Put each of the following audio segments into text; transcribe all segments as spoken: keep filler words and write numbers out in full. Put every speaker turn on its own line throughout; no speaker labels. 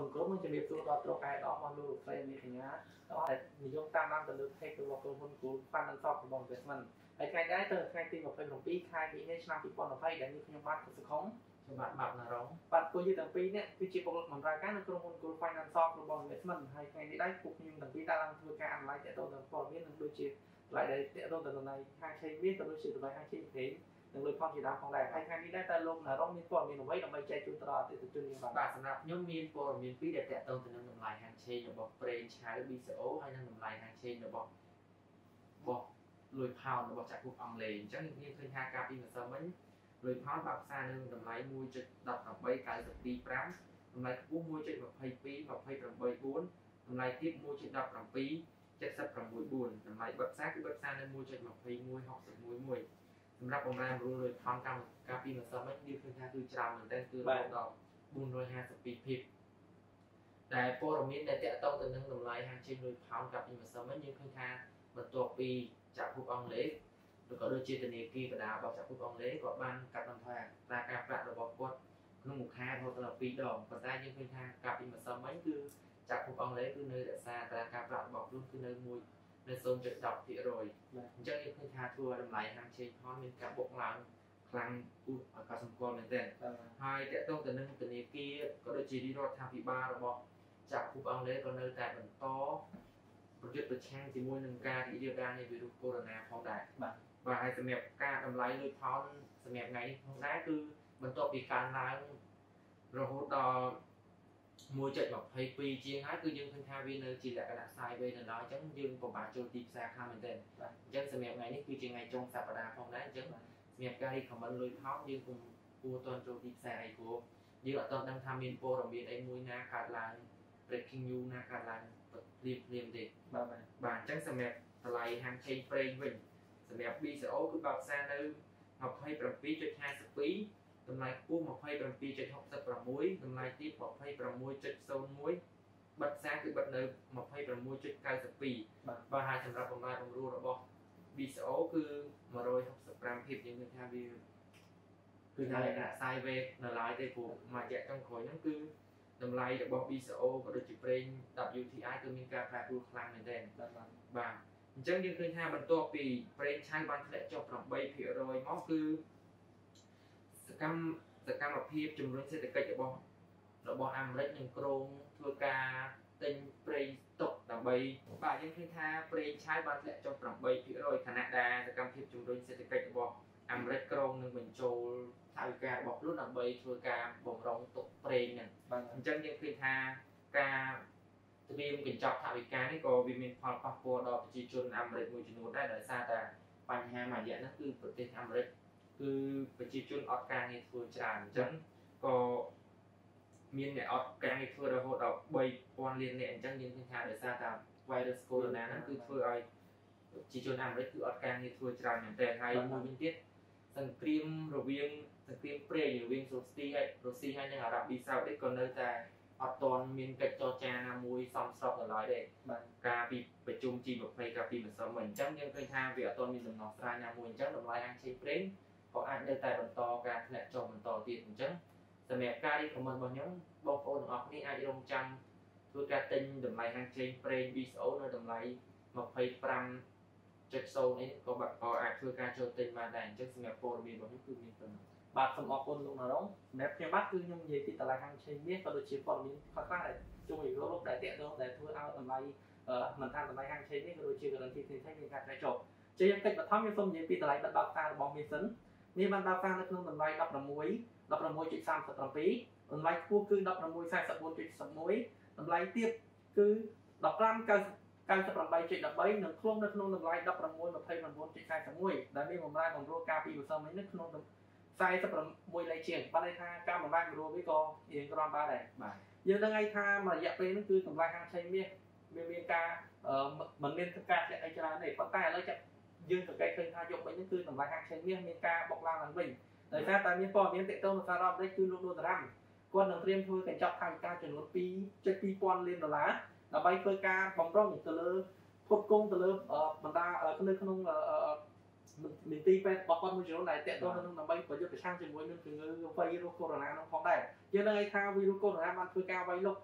ក្រុមនឹងជំរាបសួរដល់ត្រកឯកឧត្តមរបស់លោកស្រីមីកញ្ញាដល់តែនិយមតាមដានទៅលើ page របស់ក្រុមហ៊ុន Gold Finance របស់ Investment ហើយថ្ងៃដែរទៅថ្ងៃទី27ខែមីនាឆ្នាំ2020ដែលមានខ្ញុំបាទសុខុមខ្ញុំបាទបាត់ណារងបាទពួកយើងទាំងពីរនេះគឺជាបុគ្គលិកបម្រើការនៅក្រុមហ៊ុន Gold Finance របស់ Investment ហើយថ្ងៃនេះដែរពួកខ្ញុំទាំងពីរđangធ្វើការ analyze ទាក់ទងនឹងព័ត៌មាននិងដូចជាតម្លៃដែលទាក់ទងទៅនឹងហាងឆេងមាសក៏ដូចជាតម្លៃហាងឆេងប្រេងនឹងលុយផងជាដើមផងដែរហើយថ្ងៃនេះដែរតើលោកណារងមានព័ត៌មានអ្វីដើម្បីចែកជូនដល់អតិថិជនយើងបាទបាទសម្រាប់ខ្ញុំមានព័ត៌មានពីរដែលទាក់ទងទៅនឹងតម្លៃហាងឆេងរបស់ប្រេងឆៅ ប៊ី សី អូ ហើយនិងតម្លៃហាងឆេងរបស់របស់លុយផោនរបស់ចាក់គុកអង់គ្លេសអញ្ចឹងយើងឃើញថាការពីម្សិលមិញលុយផោនបើផ្សារនឹងតម្លៃ មួយចុចដប់ប្រាំបីកៅសិបពីរប្រាំ តម្លៃខ្ពស់ មួយចុចម្ភៃពីរម្ភៃប្រាំបីបួន តម្លៃទាប មួយចុចដប់ប្រាំពីរ ចិតសិបប្រាំមួយបួន តម្លៃបិទផ្សារគឺបិទផ្សារនៅ មួយចុចម្ភៃមួយ ហកសិបមួយ មួយសម្រាប់បំរើបម្រួលលុយផោនកម្មការពីម្សិលមិញយើងឃើញថាគឺច្រើនមែនទែនគឺរហូតដល់បួនរយហាសិបពីរភាគដែលព័ត៌មានដែលតាក់ទងទៅនឹងតម្លៃហាងឆេងលុយផោនកាលពីម្សិលមិញយើងឃើញថាបន្ទាប់ពីចាក់គុកអង់គ្លេសឬក៏ដូចជាធនាគារកណ្ដាលរបស់ចាក់គុកអង់គ្លេសគាត់បានកាត់បន្ថយអត្រាការប្រាក់របស់គាត់ក្នុងមួយខែរហូតដល់ពីរដងប៉ុន្តែយើងឃើញថាកាលពីម្សិលមិញគឺចាក់គុកអង់គ្លេសគឺនៅរក្សាអត្រាការប្រាក់របស់ខ្លួនគឺនៅមួយនៅ ศูนย์จุดดอกភាគរយ អញ្ចឹងយើងឃើញថាធ្វើឲ្យតម្លៃហាងឆេងផនមានការបុកឡើងខ្លាំងគួរឲ្យកត់សម្គាល់មែនទែនហើយតកតងទៅនឹងធនាគារក៏ដូចជារដ្ឋាភិបាលរបស់ចាក់គុកអង់គ្លេសក៏នៅតែបន្តប្រយុទ្ធប្រឆាំងជាមួយនឹងការរីករាលដាលនៃវីរុសកូវីដ ផងដែរបាទបាទហើយសម្រាប់ការតម្លៃលុយផោនសម្រាប់ថ្ងៃនេះផងដែរគឺបន្ទាប់ពីកើនឡើងរហូតដល់ មួយចុចម្ភៃពីរ ជាងហើយគឺយើងឃើញថាវានៅជាលក្ខណៈ sideways នៅឡើយអញ្ចឹងយើងពិបាកចូលទីផ្សារខ្លាំងមែនទែនបាទអញ្ចឹងសម្រាប់ថ្ងៃនេះគឺជាថ្ងៃចុងសប្តាហ៍ផងដែរអញ្ចឹងសម្រាប់ការ recommend លុយផោនយើងគួរគួរតន់ចូលទីផ្សារអីព្រោះយើងអត់ទាន់ដឹងថាមានព័ត៌មានអីមួយណាកើតឡើង breaking news ណាកើតឡើងភ្លាមភ្លាមទេបាទបាទអញ្ចឹងសម្រាប់តម្លៃហាងឆេងប្រេងវិញសម្រាប់ ប៊ី សី អូ គឺបើកផ្សារនៅ ម្ភៃប្រាំពីរ ចុចហាសិបពីរ តម្លៃខ្ពស់ ម្ភៃប្រាំពីរ ចុចហកសិបប្រាំមួយ តម្លៃទាប ម្ភៃប្រាំមួយ ចុចศูนย์មួយ បិទផ្សារគឺបិទនៅ ម្ភៃប្រាំមួយ ចុចកៅសិបពីរ បាទហើយសម្រាប់បំរើបំរួលរបស់ ប៊ី សី អូ គឺ មួយរយហកសិបប្រាំ ភាពយើងឃើញថាវាគឺនៅលក្ខណៈ sideways នៅឡើយទេព្រោះមួយរយៈចុងក្រោយហ្នឹងគឺតម្លៃរបស់ ប៊ី សី អូ ក៏ដូចជាប្រេង ដបលយូ ទី អាយ គឺមានការប្រែប្រួលខ្លាំងមែនទែនបាទអញ្ចឹងយើងឃើញថាបន្ទាប់ពីប្រេងឆៅបានធ្លាក់ចុះ ប្រាំបីភាគរយ មកគឺសកម្មសកម្មភាពជំរុញសេដ្ឋកិច្ចរបស់របស់អាមេរិកនឹងក្រុងធ្វើការទិញប្រេងទុកដើម្បីបាទយើងឃើញថាប្រេងឆៅបានធ្លាក់ចុះ ប្រាំបីភាគរយ ខណៈដែលសកម្មភាពជំរុញសេដ្ឋកិច្ចរបស់អាមេរិកក្រុងនឹងបញ្ចូលថវិការបស់ខ្លួនដើម្បីធ្វើការបម្រុងទុកប្រេងហ្នឹងបាទអញ្ចឹងយើងឃើញថាការត្រៀមកញ្ចប់ថវិកានេះក៏វាមានផលប៉ះពាល់ដល់ប្រជាជនអាមេរិកមួយចំនួនដែរដោយសារតែបញ្ហាមួយរយៈហ្នឹងគឺប្រទេសអាមេរិកគឺប្រជាជនអត់ការងារធ្វើច្រើនអញ្ចឹងក៏មានអ្នកអត់ការងារធ្វើរហូតដល់ បីពាន់លាននាក់អញ្ចឹងយើងឃើញថាដោយសារតែ virus corona ហ្នឹងគឺធ្វើឲ្យប្រជាជនអាមេរិកគឺអត់ការងារធ្វើច្រើនមែនទែនហើយមួយវិញទៀតសង្គ្រាមរវាងសង្គ្រាមប្រេងរវាងរុស្ស៊ីហើយរុស្ស៊ីហើយនិងអារ៉ាប៊ីសាអូឌីតក៏នៅតែអត់ទាន់មានកិច្ចចរចាណាមួយសមស្របនៅឡើយទេបាទការពីប្រជុំ ជី ยี่สิบ កាលពីម្សិលមិញអញ្ចឹងយើងឃើញថាវាអត់ទាន់មានដំណោះស្រាយណាមួយអញ្ចឹងតម្លៃហាងឆេងប្រេងក៏អាចនៅតែបន្តការធ្លាក់ចុះបន្តទៀតអញ្ចឹងសម្រាប់ការ recommend របស់ខ្ញុំបងប្អូនទាំងអស់គ្នាអាចរងចាំធ្វើការទិញតម្លៃហាងឆេងប្រេង ប៊ី សី អូ នៅតម្លៃ ម្ភៃប្រាំ ចុចศูนย์ នេះក៏ក៏អាចធ្វើការចូលទិញបានដែរអញ្ចឹងសម្រាប់ព័ត៌មានរបស់ខ្ញុំគឺមានប៉ុណ្ណឹងបាទសូមអរគុណលោកណារងសម្រាប់ខ្ញុំបាទគឺខ្ញុំនិយាយពីតម្លៃហាងឆេងមាសក៏ដូចជាព័ត៌មានខ្លះៗដែលជួយឲ្យលោកដែលតាក់ទងដែលធ្វើឲ្យតម្លៃមិនថាតម្លៃហាងឆេងនេះក៏ដូចជា guarantee ផ្សេងៗមានការធ្លាក់ចុះជាយ៉ាងតិចបឋមខ្ញុំសូមនិយាយពីតម្លៃបិទបើកផ្សាររបស់មាសសិននេះបានបើកផ្សារនៅក្នុងតម្លៃ ដប់ប្រាំមួយ ដប់ប្រាំមួយ ចុចសាមសិបប្រាំពីរ តម្លៃខ្ពស់គឺ ដប់ប្រាំមួយ សែនសិបបួន ចុចសិបមួយ តម្លៃទាបគឺ ដប់ប្រាំ កៅសិបប្រាំបី ចុចដប់បី និងឃ្លាំនៅក្នុងតម្លៃ ដប់ប្រាំមួយ ម្ភៃប្រាំបួន ចុចសែនសិបមួយ ដែលមានបម្រែបម្រួលការពីម្សិលមិញនេះក្នុងខ្សែសិបប្រាំមួយលេខជាងបានន័យថាការបម្រែបម្រួលវាក៏រៀងក្រាន់បានដែរបាទយើងដឹងហើយថាមួយរយៈពេលនេះគឺតម្លៃហាងឆេងមាសវាមានការមិនមានការធ្លាក់អីច្រើនទេប៉ុន្តែឥឡូវចាប់យើងសង្កេតឃើញថាយកវិញនេះគឺតម្លៃហាងឆេងមាសមានការបុកឡើងឡើងវិញដោយសារតែមានព័ត៌មានទាក់ទងនឹងសារ៉ាប់អាមេរិកគឺលោកដូណាល់ត្រាំគាត់នឹងត្រៀមធ្វើកញ្ចប់ថវិកាចំនួន ពីរចុចពីរពាន់លានដុល្លារដើម្បីធ្វើការបម្រុងទៅលើផ្គត់ផ្គង់ទៅលើបណ្ដានៅក្នុងនីតិពេទ្យរបស់គាត់មួយចំនួនដែលតាក់ទងនឹងដើម្បីប្រយុទ្ធប្រឆាំងជាមួយនឹងជំងឺវីរុសកូវីដ ហ្នឹងផងដែរយើងដឹងថាវីរុសកូវីដ បានធ្វើការវាយលុក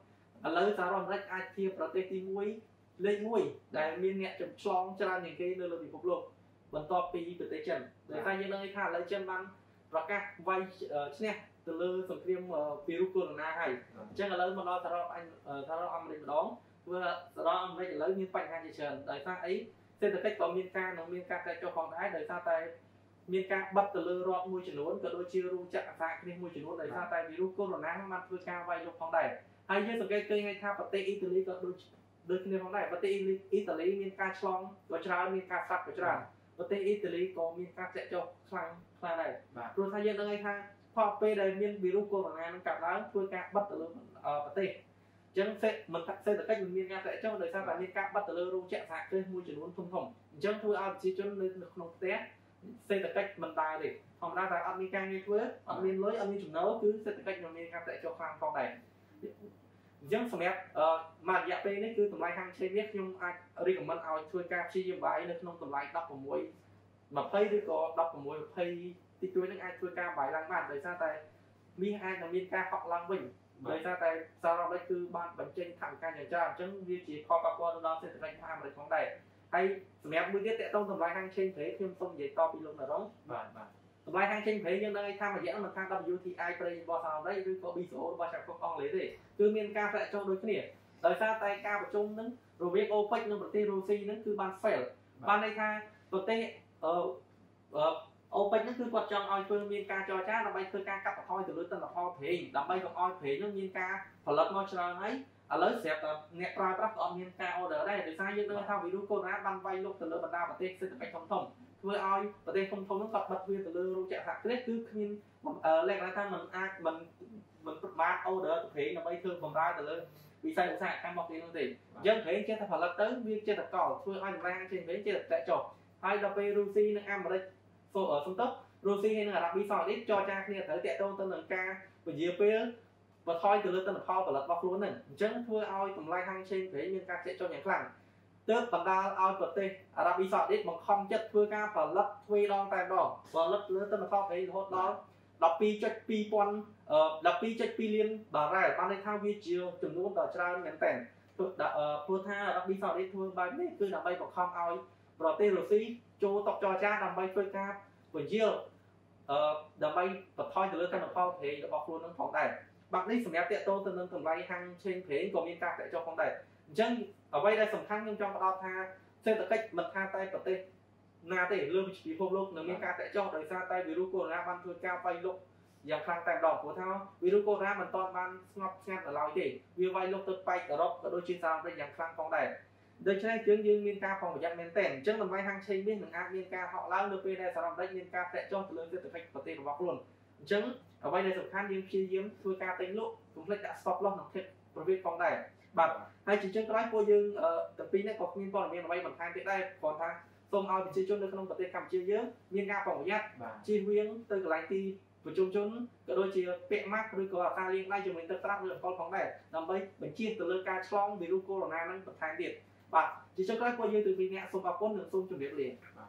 ឥឡូវសហរដ្ឋអាមេរិកអាចជាប្រទេសទីមួយលេខមួយដែលមានអ្នកចំឆ្លងច្រើនជាងគេនៅលើពិភពលោកបន្ទាប់ពីប្រទេសចិនដោយសារយើងដឹងថាឥឡូវចិនបានប្រកាសវាយឈ្នះទៅលើសង្គ្រាមវីរុសកូវីដ -ហើយអញ្ចឹងឥឡូវមកដល់សហរដ្ឋសហរដ្ឋអាមេរិកម្ដងធ្វើសហរដ្ឋអាមេរិកឥឡូវមានបញ្ហាជាច្រើនដោយសារអីសេដ្ឋកិច្ចក៏មានការនឹងមានការតែចុះផងដែរដោយសារតែមានការបិទទៅលើរដ្ឋមួយចំនួនក៏ដូចជារោងចក្រឧស្សាហកម្មមួយចំនួនដោយសារតែវីរុសកូវីដ -បានធ្វើការវាយលុកផងដែរហើយយើងសង្កេតឃើញថាប្រទេសអ៊ីតាលីក៏ដូចដូចគ្នាផងដែរប្រទេសអ៊ីតាលីមានការឆ្លងក៏ច្រើនមានការស្លាប់ក៏ច្រើនប្រទេសអ៊ីតាលីក៏មានការធ្លាក់ចុះខ្លាំងខ្លាំងដែរព្រោះថាយើងដឹងថាផលពេលដែលមានវីរុសកូវីដ -នឹងកើតឡើងធ្វើការបិទទៅលើប្រទេសអញ្ចឹងសេមិនសេដ្ឋកិច្ចមិនមានការធ្លាក់ចុះដោយសារតែមានការបិទទៅលើរោងចក្រសហគ្រាសមួយចំនួនធំធំអញ្ចឹងធ្វើឲ្យប្រជាជននៅក្នុងផ្ទះសេដ្ឋកិច្ចមិនដើរទេធម្មតាតែអត់មានការងារធ្វើអត់មានលុយអត់មានចំណូលគឺសេដ្ឋកិច្ចមិនមានការធ្លាក់ចុះខ្លាំងផងដែរអញ្ចឹងសម្រាប់មួយរយៈពេលនេះគឺតម្លៃហាងឆេងនេះខ្ញុំអាច recommend ឲ្យធ្វើការព្យាយាមបាយនៅក្នុងតម្លៃដប់ប្រាំមួយ ម្ភៃឬក៏ដប់ប្រាំមួយ ម្ភៃទីទួយនឹងអាចធ្វើការបាយឡើងបានដោយសារតែមាសអាចនឹងមានការហក់ឡើងវិញដោយសារតែសហរដ្ឋអាមេរិកគឺបានបញ្ចេញថវិកាយ៉ាងច្រើនអញ្ចឹងវាជាផលប៉ះពាល់ទៅដល់សេដ្ឋកិច្ចអាមេរិកផងដែរហើយសម្រាប់មួយទៀតតកតងតម្លៃហាងឆេងព្រៃខ្ញុំសូមនិយាយតពីលោកណារ៉ុងបាទបាទតម្លៃហាងឆេងព្រៃយើងដឹងថាមួយរយៈមិនថា W T I ព្រៃរបស់សហរដ្ឋអាមេរិកឬក៏ B C O របស់សហរដ្ឋអង់គ្លេសទេគឺមានការធ្លាក់ចុះដូចគ្នាដោយសារតែការប្រជុំនឹងរវាង OPEC និងប្រទេសរុស្ស៊ីនឹងគឺបាន fail បានន័យថាប្រទេសអឺអូពេចហ្នឹងគឺគាត់ចង់ឲ្យធ្វើមានការចរចាដើម្បីធ្វើការកាត់បន្ថយទៅលើទិន្នផលប្រេងដើម្បីកុំឲ្យប្រេងហ្នឹងមានការផលិតមកច្រើនហើយឥឡូវស្រាប់តែអ្នកប្រើប្រាស់ក៏អត់មានការ order ដែរដោយសារយើងដឹងថាវីរុសកូវីដ បានវាយលុកទៅលើបណ្ដាប្រទេសសេដ្ឋកិច្ចធំធំធ្វើឲ្យប្រទេសធំធំហ្នឹងគាត់បិទទ្វារទៅលើរោងចក្រសហគ្រាសគឺគ្មានលក្ខណៈថាมันអាចមិនមិនបាន order ទៅប្រេងដើម្បីធ្វើបម្រើទៅលើវិស័យឧស្សាហកម្មរបស់គេនោះទេយើងប្រេងចេះតែផលិតទៅវាចេះតែកលធ្វើឲ្យតម្លៃហាងចេញប្រេងចេះតែចុះហើយដល់ពេលរុស្ស៊ីនិងអាមេរិកសំទោសរុស្ស៊ីហើយនិងអារ៉ាប៊ីសាអូឌីតចរចាគ្នាត្រូវតាក់ទងទៅនឹងការពជាពេលបន្ថយទៅលើទិន្នផលផលិតរបស់ខ្លួនហ្នឹងអញ្ចឹងធ្វើឲ្យតម្លៃហាងឆេងប្រេងមានការធ្លាក់ចុះយ៉ាងខ្លាំងទើបបណ្ដាលឲ្យប្រទេសអារ៉ាប៊ីសាអូឌីតបង្ខំចិត្តធ្វើការផលិតទ្វេដងតែម្ដងផលិតលើទិន្នផលប្រេងរហូតដល់ ដប់ពីរ ពីរ ពាន់ ដប់ពីរ ពីរ លានបារ៉ែលបានន័យថាវាជាចំនួនដ៏ច្រើនមែនទែនព្រោះថាអារ៉ាប៊ីសាអូឌីតធ្វើបែបនេះគឺដើម្បីបង្ខំឲ្យប្រទេសរុស្ស៊ីចូលតុចរចាដើម្បីធ្វើការពន្យាលអឺដើម្បីបន្ថយទៅលើទិន្នផលប្រេងរបស់ខ្លួននឹងផងដែរបាត់នេះសម្រាប់តាក់ទងទៅនឹងតម្លៃហាងឆេងប្រេងក៏មានការធ្លាក់ចុះផងដែរអញ្ចឹងអ្វីដែលសំខាន់ខ្ញុំចង់ផ្ដោតថាសេដ្ឋកិច្ចមិនថាតែប្រទេសណាទេលើពិភពលោកនឹងមានការធ្លាក់ចុះដោយសារតែវីរុសកូវីដ បានធ្វើការវាយលុកយ៉ាងខ្លាំងតែម្ដងព្រោះថាវីរុសកូវីដ មិនទាន់បានស្ងប់ស្ងាត់ឡើយទេវាវាយលុកទៅប៉ែកអឺរ៉ុបក៏ដូចជាសហរដ្ឋអាមេរិកយ៉ាងខ្លាំងផងដែរដូច្នេះយើងយើងមានការប្រុងប្រយ័ត្នមែនទែនអញ្ចឹងតម្លៃហាងឆេងនេះនឹងអាចមានការហក់ឡើងនៅពេលដែលសហរដ្ឋអាមេរិកមានការធ្លាក់ចុះទៅលើសេដ្ឋកិច្ចប្រទេសរបស់ខ្លួនអញ្ចឹងអ្វីដែលសំខាន់យើងព្យាយាមធ្វើការទិញលក់កុំភ្លេចដាក់ stop loss និង take profit ផងដែរបាទហើយជាចុងក្រោយពួកយើងទាំងពីរនេះក៏គ្មានព័ត៌មានអ្វីបន្ថែមទៀតដែរគ្រាន់ថាសូមឲ្យប្រជាជននៅក្នុងប្រទេសកម្ពុជាយើងមានការប្រុងប្រយ័ត្នជៀសវាងទៅកន្លែងទីប្រជុំជនក៏ដូចជាពាក់ម៉ាស់ឬក៏អាការលាងដៃជាមួយទឹកស្រាប់ឬអង្កុលផងដែរដើម្បីបញ្ជៀសទៅលើការឆ្លងវីរុសកូវីដ ហ្នឹងបន្ថែមទៀតបាទជាចុងក្រោយពួកយើងទាំងពីរនាក់សូមអរគុណនិងសូមជម្រាបលា